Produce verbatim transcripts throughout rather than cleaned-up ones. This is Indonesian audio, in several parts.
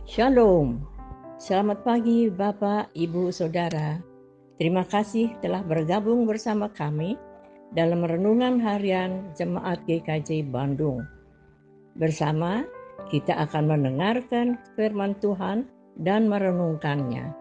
Shalom. Selamat pagi Bapak, Ibu, Saudara. Terima kasih telah bergabung bersama kami dalam renungan harian Jemaat G K J Bandung. Bersama kita akan mendengarkan firman Tuhan dan merenungkannya.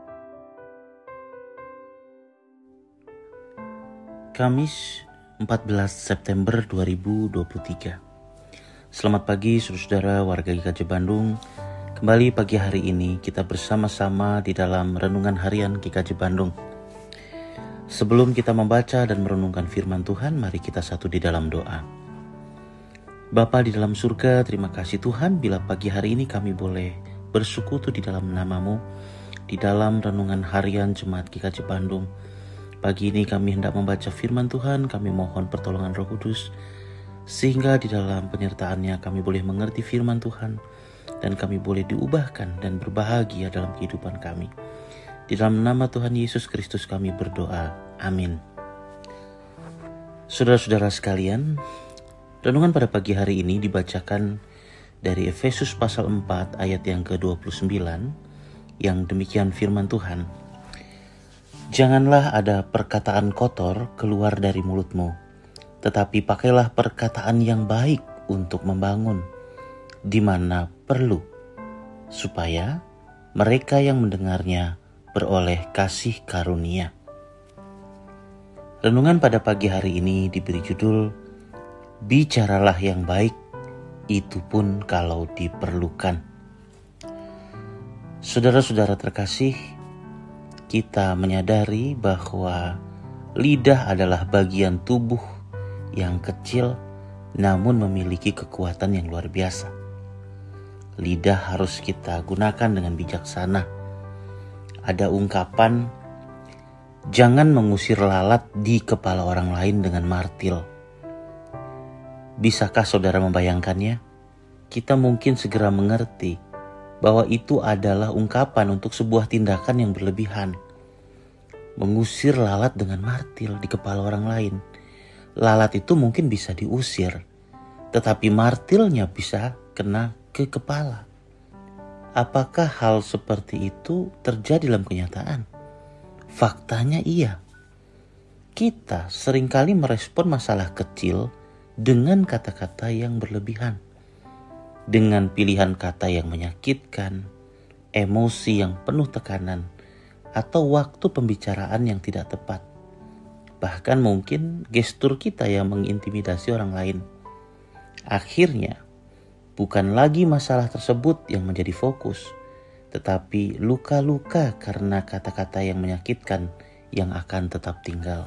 Kamis empat belas September dua ribu dua puluh tiga. Selamat pagi saudara-saudara warga G K J Bandung. Kembali pagi hari ini kita bersama-sama di dalam renungan harian G K J Bandung. Sebelum kita membaca dan merenungkan firman Tuhan, mari kita satu di dalam doa. Bapa di dalam surga, terima kasih Tuhan bila pagi hari ini kami boleh bersekutu di dalam nama-Mu, di dalam renungan harian Jemaat G K J Bandung. Pagi ini kami hendak membaca firman Tuhan, kami mohon pertolongan Roh Kudus, sehingga di dalam penyertaannya kami boleh mengerti firman Tuhan, dan kami boleh diubahkan dan berbahagia dalam kehidupan kami. Di dalam nama Tuhan Yesus Kristus kami berdoa. Amin. Saudara-saudara sekalian, renungan pada pagi hari ini dibacakan dari Efesus pasal empat ayat yang ke dua puluh sembilan, yang demikian firman Tuhan. Janganlah ada perkataan kotor keluar dari mulutmu, tetapi pakailah perkataan yang baik untuk membangun, di mana perlu, supaya mereka yang mendengarnya beroleh kasih karunia. Renungan pada pagi hari ini diberi judul, Bicaralah yang baik, itu pun kalau diperlukan. Saudara-saudara terkasih, kita menyadari bahwa lidah adalah bagian tubuh yang kecil namun memiliki kekuatan yang luar biasa. Lidah harus kita gunakan dengan bijaksana. Ada ungkapan, jangan mengusir lalat di kepala orang lain dengan martil. Bisakah saudara membayangkannya? Kita mungkin segera mengerti bahwa itu adalah ungkapan untuk sebuah tindakan yang berlebihan. Mengusir lalat dengan martil di kepala orang lain. Lalat itu mungkin bisa diusir, tetapi martilnya bisa kena ke kepala. Apakah hal seperti itu terjadi dalam kenyataan? Faktanya iya. Kita seringkali merespon masalah kecil dengan kata-kata yang berlebihan. Dengan pilihan kata yang menyakitkan, emosi yang penuh tekanan, atau waktu pembicaraan yang tidak tepat. Bahkan mungkin gestur kita yang mengintimidasi orang lain. Akhirnya, bukan lagi masalah tersebut yang menjadi fokus, tetapi luka-luka karena kata-kata yang menyakitkan yang akan tetap tinggal.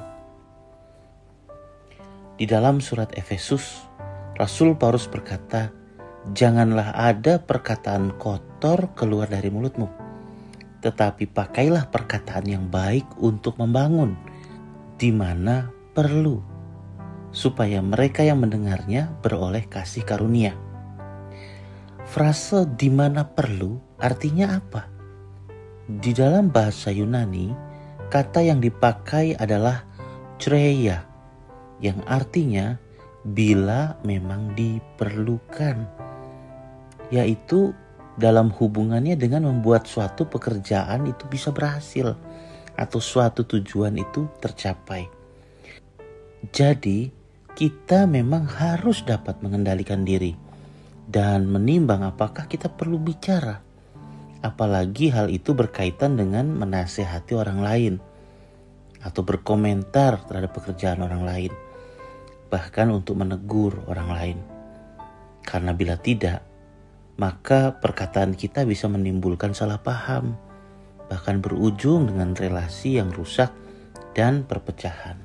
Di dalam surat Efesus, Rasul Paulus berkata, janganlah ada perkataan kotor keluar dari mulutmu, tetapi pakailah perkataan yang baik untuk membangun, di mana perlu, supaya mereka yang mendengarnya beroleh kasih karunia. Frase di mana perlu artinya apa? Di dalam bahasa Yunani, kata yang dipakai adalah chreia, yang artinya bila memang diperlukan, yaitu dalam hubungannya dengan membuat suatu pekerjaan itu bisa berhasil atau suatu tujuan itu tercapai. Jadi kita memang harus dapat mengendalikan diri dan menimbang apakah kita perlu bicara, apalagi hal itu berkaitan dengan menasehati orang lain atau berkomentar terhadap pekerjaan orang lain, bahkan untuk menegur orang lain. Karena bila tidak, maka perkataan kita bisa menimbulkan salah paham, bahkan berujung dengan relasi yang rusak dan perpecahan.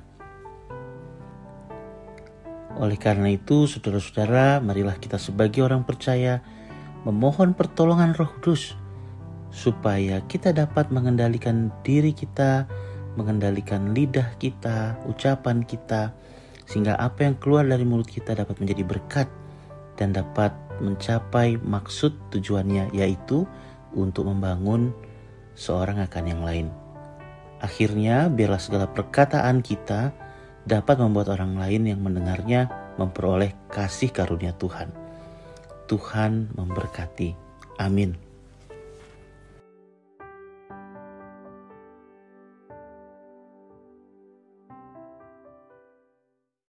Oleh karena itu, saudara-saudara, marilah kita sebagai orang percaya memohon pertolongan Roh Kudus, supaya kita dapat mengendalikan diri kita, mengendalikan lidah kita, ucapan kita, sehingga apa yang keluar dari mulut kita dapat menjadi berkat dan dapat mencapai maksud tujuannya, yaitu untuk membangun seorang akan yang lain. Akhirnya, biarlah segala perkataan kita dapat membuat orang lain yang mendengarnya memperoleh kasih karunia Tuhan. Tuhan memberkati. Amin.